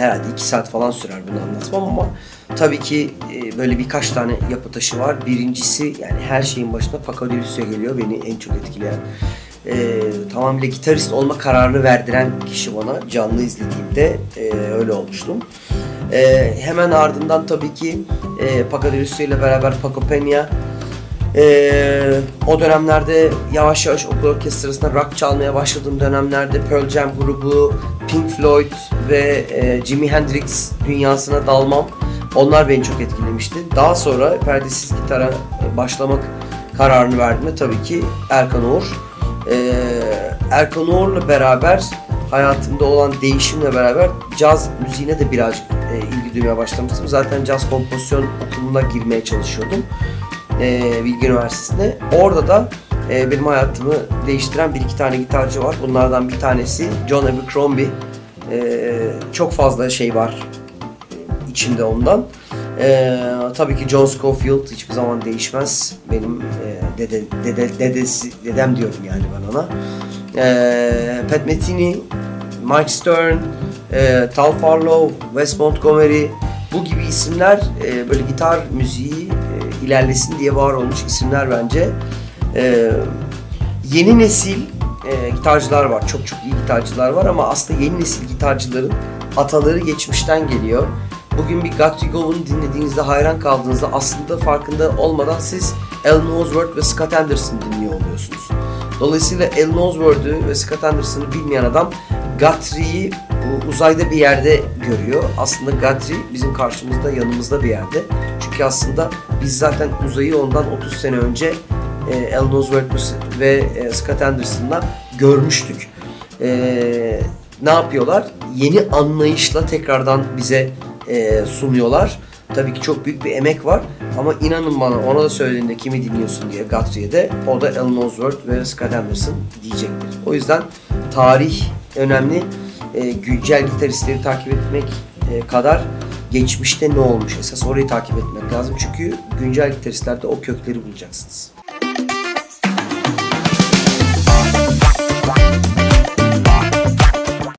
herhalde 2 saat falan sürer bunu anlatmam ama tabii ki böyle birkaç tane yapı taşı var. Birincisi, yani her şeyin başında Paco de Lucia geliyor, beni en çok etkileyen. Tamamıyla gitarist olma kararını verdiren kişi bana, canlı izlediğimde öyle olmuştum. Hemen ardından tabii ki Paco de Lucia ile beraber Paco Peña. O dönemlerde yavaş yavaş okul orkestrasında rock çalmaya başladığım dönemlerde Pearl Jam grubu, Pink Floyd ve Jimi Hendrix dünyasına dalmam, onlar beni çok etkilemişti. Daha sonra perdesiz gitara başlamak kararını verdiğimde tabii ki Erkan Oğur. Erkan Oğur'la beraber hayatımda olan değişimle beraber caz müziğine de birazcık ilgi duymaya başlamıştım. Zaten caz kompozisyon okuluna girmeye çalışıyordum. Bilgi Üniversitesi'nde. Orada da benim hayatımı değiştiren bir iki tane gitarcı var. Bunlardan bir tanesi John Abercrombie. Çok fazla şey var içimde ondan. Tabii ki John Scofield hiçbir zaman değişmez. Benim dedem diyorum yani ben ona. Pat Metheny, Mike Stern, Tal Farlow, Wes Montgomery, bu gibi isimler böyle gitar müziği ilerlesin diye var olmuş isimler bence. Yeni nesil gitarcılar var. Çok iyi gitarcılar var ama aslında yeni nesil gitarcıların ataları geçmişten geliyor. Bugün bir Guthrie Govan'ı dinlediğinizde, hayran kaldığınızda aslında farkında olmadan siz Alan Osworth ve Scott Anderson dinliyor oluyorsunuz. Dolayısıyla Alan Osworth'u ve Scott Anderson'ı bilmeyen adam Guthrie'yi uzayda bir yerde görüyor. Aslında Guthrie bizim karşımızda, yanımızda bir yerde. Çünkü aslında biz zaten uzayı ondan 30 sene önce Alan Osworth ve Scott Anderson'la görmüştük. Ne yapıyorlar? Yeni anlayışla tekrardan bize sunuyorlar. Tabii ki çok büyük bir emek var ama inanın bana, ona da söylediğinde kimi dinliyorsun diye Guthrie'ye de, o da Alan Osworth ve Scott Anderson diyecektir. O yüzden tarih önemli. Güncel gitaristleri takip etmek kadar geçmişte ne olmuş esas orayı takip etmek lazım. Çünkü güncel gitaristlerde o kökleri bulacaksınız.